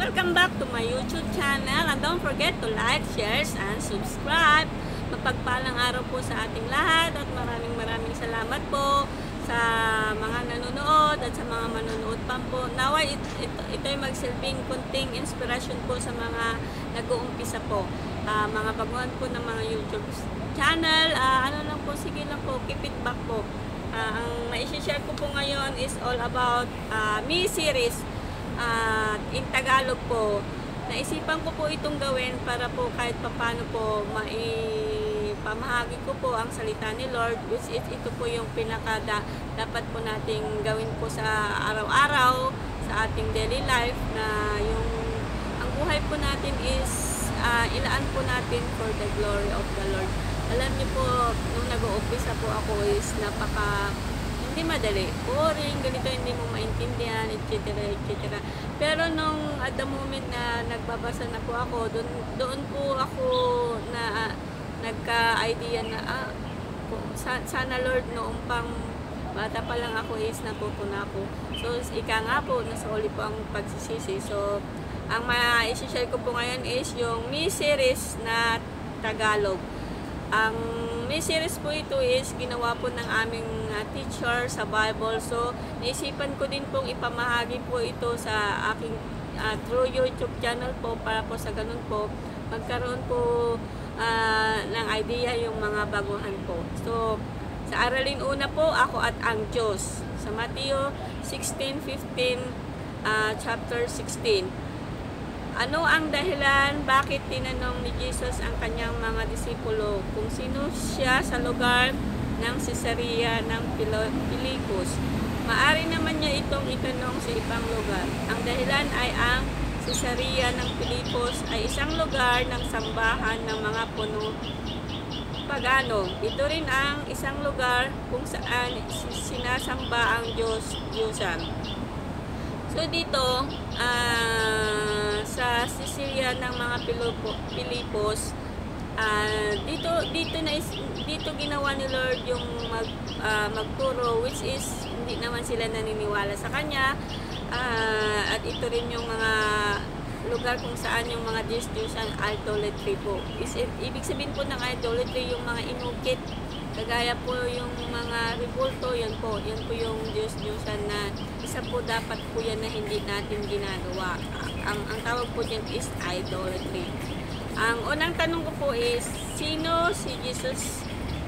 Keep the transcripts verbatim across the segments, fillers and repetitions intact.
Welcome back to my YouTube channel, and don't forget to like, share, and subscribe. Mapagpalang araw po sa ating lahat at maraming maraming salamat po sa mga nanonood at sa mga manonood pa po. Naway it, it, ito ay magsilbing kunting inspiration po sa mga nag-uumpisa po. Uh, mga baguhan po ng mga YouTube channel. Uh, ano lang po, sige lang po, keep it back po. Uh, ang ma-share ko po ngayon is all about uh, mini-series. At uh, in Tagalog po, naisipan ko po itong gawin para po kahit papano po maipamahagi ko po ang salita ni Lord, which is ito po yung pinaka da, dapat po nating gawin po sa araw-araw, sa ating daily life, na yung ang buhay po natin is uh, ilaan po natin for the glory of the Lord. Alam niyo po, nung nag-uumpisa po ako is napaka hindi madali, boring, ganito hindi mo maintindihan, et cetera et cetera. Pero nung at the moment na nagbabasa na po ako, doon doon po ako na uh, nagka-idea na ah, sana Lord, noong pang bata pa lang ako is natuto na ako. So ika nga po, nasa uli po ang pagsisisi. So ang ma-share ko po ngayon is yung mini-series na Tagalog. Ang mini-series po ito is ginawa po ng aming uh, teacher sa Bible. So, naisipan ko din pong ipamahagi po ito sa aking uh, through YouTube channel po, para po sa ganun po magkaroon po uh, ng idea yung mga baguhan po. So, sa aralin una po, ako at ang Diyos. Sa Mateo sixteen fifteen, uh, chapter sixteen. Ano ang dahilan bakit tinanong ni Jesus ang kanyang mga disipulo kung sino siya sa lugar ng Cesarea ng Pilipos? Maari naman niya itong itanong sa ibang lugar. Ang dahilan ay ang Cesarea ng Pilipos ay isang lugar ng sambahan ng mga puno pagano. Ito rin ang isang lugar kung saan sinasamba ang Diyos Diyosan. So dito, uh, sa Cesarea ng mga Pilipos, uh, dito dito na is, dito ginawa ni Lord yung mag uh, magturo, which is hindi naman sila naniniwala sa kanya. Uh, at ito rin yung mga lugar kung saan yung mga Diyos-Diyosan idolatry po. Is, ibig sabihin po ng idolatry yung mga inukit. Kagaya po yung mga rebulto, yan po, yan po yung Diyos-Diyosan na isa po dapat po yan na hindi natin ginagawa. Ang, ang tawag po dyan is idolatry. Ang unang tanong ko po is, sino si Jesus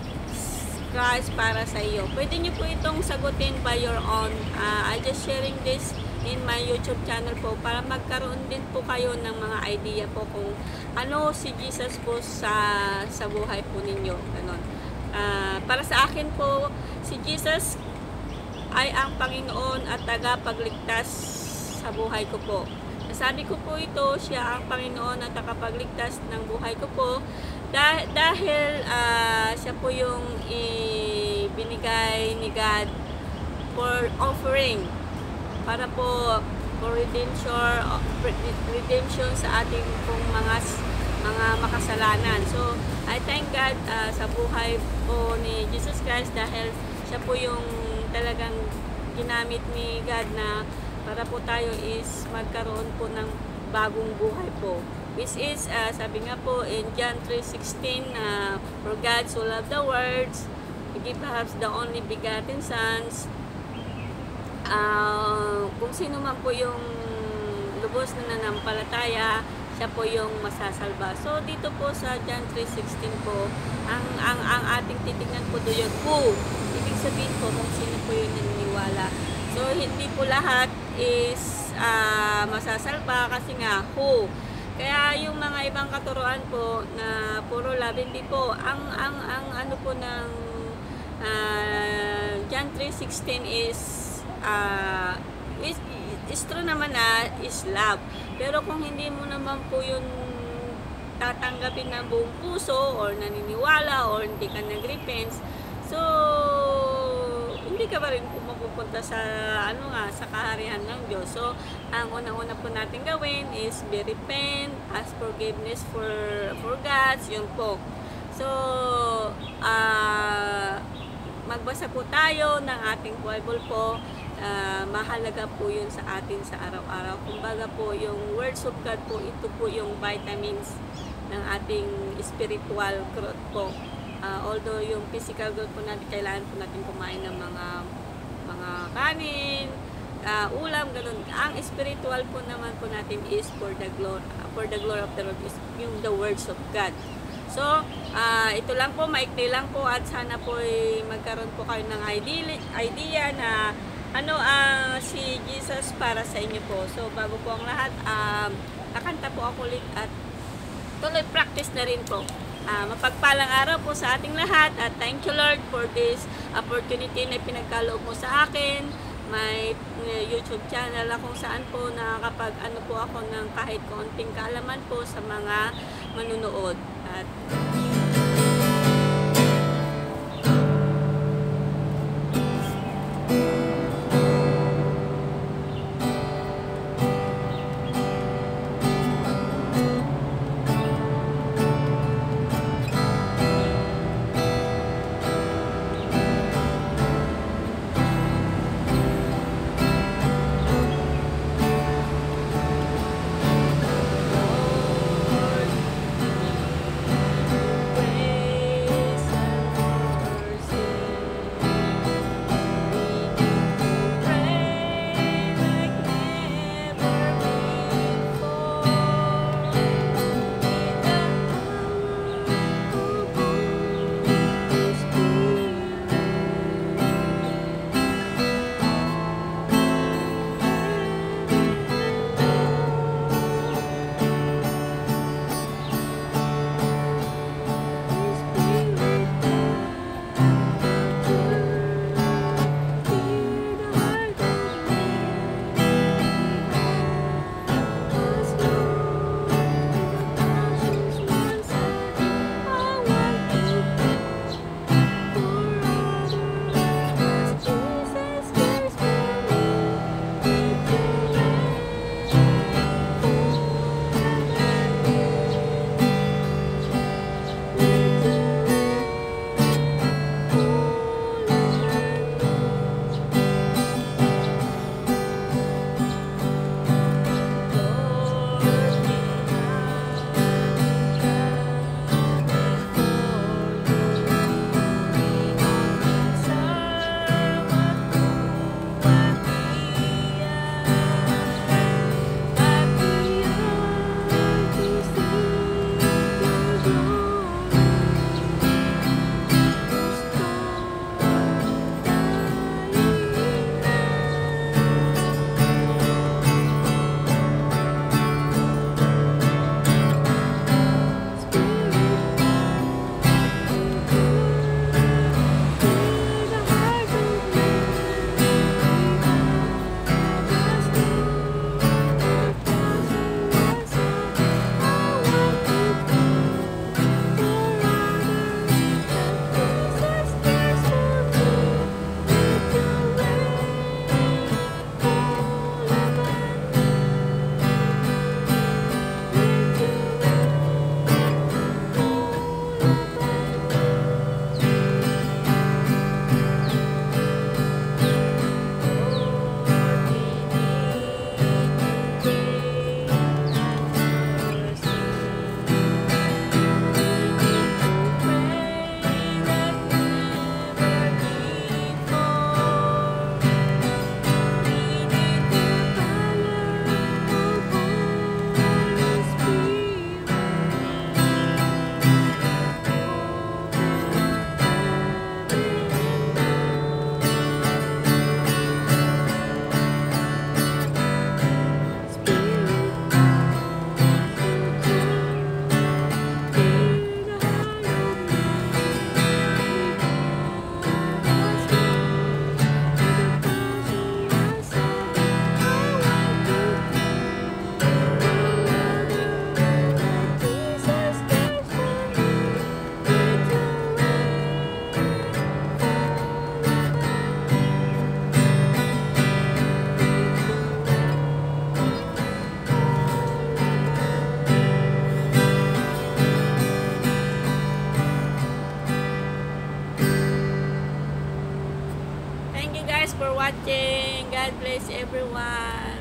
Christ para sa iyo? Pwede nyo po itong sagutin by your own. Uh, I just sharing this in my YouTube channel po para magkaroon din po kayo ng mga idea po kung ano si Jesus po sa, sa buhay po ninyo. Ganon. Uh, para sa akin po, si Jesus ay ang Panginoon at tagapagligtas sa buhay ko po. Nasabi ko po ito, siya ang Panginoon at tagapagligtas ng buhay ko po dah dahil uh, siya po yung ibinigay ni God for offering para po for redemption, redemption sa ating pong mga mga makasalanan. So, I thank God uh, sa buhay po ni Jesus Christ dahil siya po yung talagang ginamit ni God na para po tayo is magkaroon po ng bagong buhay po. Which is, uh, sabi nga po in John three sixteen, uh, for God so loved the world, He gave perhaps the only begotten sons. Uh, kung sino man po yung lubos na nanampalataya, siya po yung masasalba. So dito po sa John three sixteen po, ang ang ang ating titingnan po doon yung who. Ibig sabihin po kung sino po yung naniniwala. So hindi po lahat is uh, masasalba kasi nga who. Kaya yung mga ibang katuruan po na puro love, hindi po ang ang ang ano po ng uh, John three sixteen is uh, is is true naman na is love. Pero kung hindi mo naman po yun tatanggapin ng buong puso or naniniwala or hindi ka nag-repent, so hindi ka pa rin pupunta sa ano nga sa kaharian ng Diyos. So ang unang-una po natin gawin is be repent, ask forgiveness for for God, yun po. So uh, magbasa po tayo ng ating Bible po uh, mahalaga po yun sa atin sa araw-araw. Kumbaga po, yung words of God po, ito po yung vitamins ng ating spiritual growth po. Uh, although yung physical growth po natin, kailangan po natin kumain ng mga mga kanin, uh, ulam, ganun. Ang spiritual po naman po natin is for the glory, for the glory of the Lord, is yung the words of God. So, uh, ito lang po, maikli lang po, at sana po ay magkaroon po kayo ng idea, idea na ano ang uh, si Jesus para sa inyo po. So, bago po ang lahat, um, kakanta po ako ulit at tuloy practice na rin po. Uh, mapagpalang araw po sa ating lahat, at thank you Lord for this opportunity na pinagkaloob mo sa akin. May uh, YouTube channel kung saan po nakakapag ano po ako ng kahit konting kaalaman po sa mga manunood. At Thank you guys for watching. God bless everyone.